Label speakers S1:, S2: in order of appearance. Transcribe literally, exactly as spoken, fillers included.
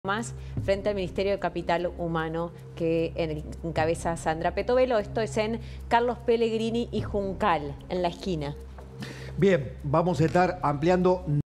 S1: Más frente al Ministerio de Capital Humano que encabeza Sandra Petovelo. Esto es en Carlos Pellegrini y Juncal, en la esquina.
S2: Bien, vamos a estar ampliando